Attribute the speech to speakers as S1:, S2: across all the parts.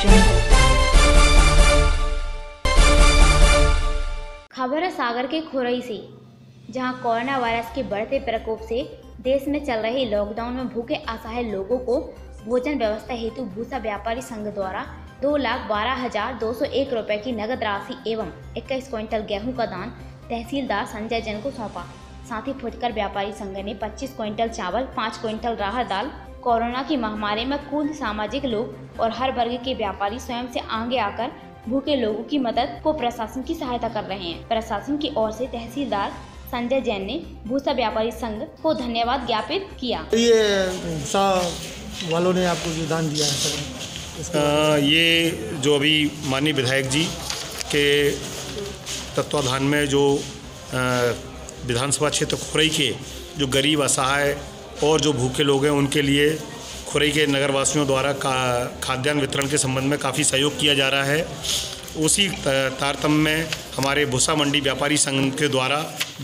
S1: खबर है सागर के खुरई से, जहां कोरोना वायरस के बढ़ते प्रकोप से देश में चल रहे लॉकडाउन में भूखे असहाय लोगों को भोजन व्यवस्था हेतु भूसा व्यापारी संघ द्वारा 2,12,201 रुपए की नगद राशि एवं 21 क्विंटल गेहूं का दान तहसीलदार संजय जैन को सौंपा। साथ ही फुटकर व्यापारी संघ ने 25 क्विंटल चावल, 5 क्विंटल राहर दाल। कोरोना की महामारी में कुल सामाजिक लोग और हर वर्ग के व्यापारी स्वयं से आगे आकर भूखे लोगों की मदद को प्रशासन की सहायता कर रहे हैं। प्रशासन की ओर से तहसीलदार संजय जैन ने भूसा व्यापारी संघ को धन्यवाद ज्ञापित किया।
S2: ये भूसा वालों ने आपको जो दान दिया है सर,
S3: ये जो अभी माननीय विधायक जी के तत्वाधान में जो विधानसभा क्षेत्र खुरई के जो गरीब असहाय और जो भूखे लोग हैं उनके लिए खुरई के नगरवासियों द्वारा खाद्यान्न वितरण के संबंध में काफ़ी सहयोग किया जा रहा है। उसी तारतम्य में हमारे भूसा मंडी व्यापारी संघ के द्वारा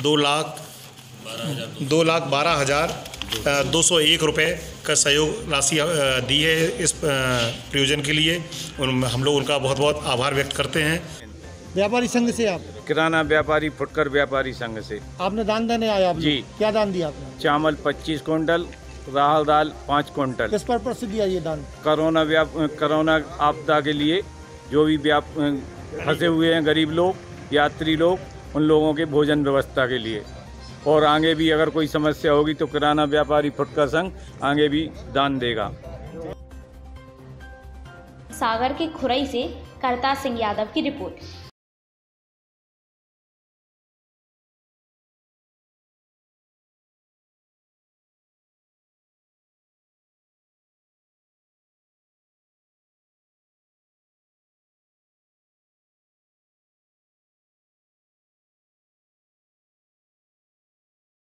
S3: 2,12,201 रुपये का सहयोग राशि दी है इस प्रयोजन के लिए। हम लोग उनका बहुत बहुत आभार व्यक्त करते हैं।
S2: व्यापारी संघ से आप
S4: किराना व्यापारी फुटकर व्यापारी संघ से
S2: आपने दान देने आए आप
S4: जी।
S2: क्या दान दिया आपने?
S4: चावल 25 क्विंटल, राहल दाल 5 क्विंटल।
S2: किस पर्पज से दिया ये दान?
S4: कोरोना आपदा के लिए जो भी फंसे हुए हैं गरीब लोग, यात्री लोग, उन लोगों के भोजन व्यवस्था के लिए। और आगे भी अगर कोई समस्या होगी तो किराना व्यापारी फुटकर संघ आगे भी दान देगा।
S1: सागर के खुरई से करतार सिंह यादव की रिपोर्ट।